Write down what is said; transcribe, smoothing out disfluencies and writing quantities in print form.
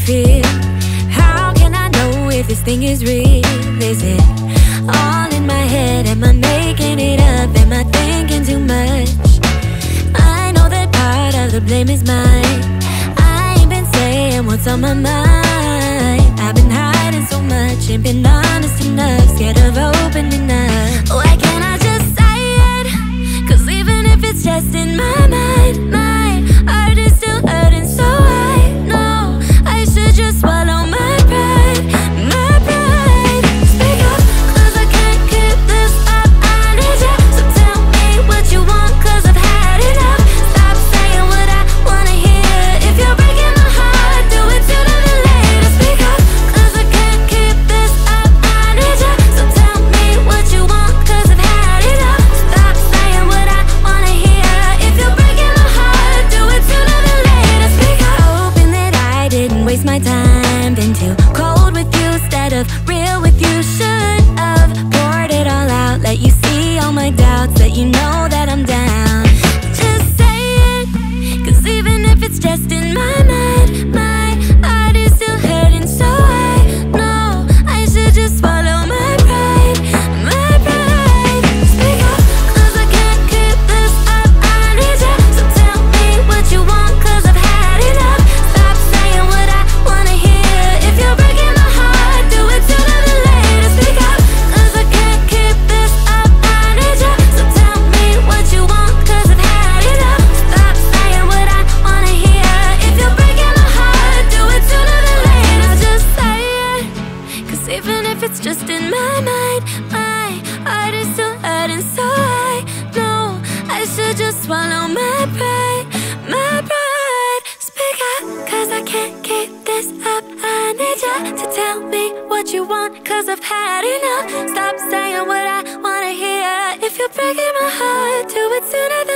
feel. How can I know if this thing is real? Is it all in my head? Am I making it up? Am I thinking too much? I know that part of the blame is mine. I ain't been saying what's on my mind. I've been hiding so much, ain't been honest enough, scared of opening up. Why can't I just say it? 'Cause even if it's just in my mind, my heart is still hurting, so I know I should just swallow my pride, my pride. Speak up, 'cause I can't keep this up. I need you, so tell me what you want, 'cause I've had enough. Stop saying what I wanna hear. If you're breaking my heart, do it sooner than later. Speak up, 'cause I can't keep this up. I need you, so tell me what you want, 'cause I've had enough. Stop saying what I wanna hear. If you're breaking my heart, do it sooner than later. Speak up. Hoping that I didn't waste my time, been too cold with you instead of real with you. Should have poured it all out, let you see all my doubts, let you know that I'm down. Just say it, 'cause even if it's just in my mind, my heart is still hurting, so I know I should just swallow my pride, my pride. Speak up, 'cause I can't keep this up. I need you, so tell me what you want, 'cause I've had enough. Stop saying what I wanna hear. If you're breaking my heart, do it sooner than later. Speak up, 'cause I can't keep this up. I need you, so tell me what you want, 'cause I've had enough. Stop saying what I wanna hear. If you're breaking my heart, do it sooner than later. Just say it, 'cause even if it's just in my mind, my heart is still hurting, so I know I should just swallow my pride, my pride. Speak up, 'cause I can't keep this up. I need you to tell me what you want, 'cause I've had enough. Stop saying what I wanna hear. If you're breaking my heart, do it sooner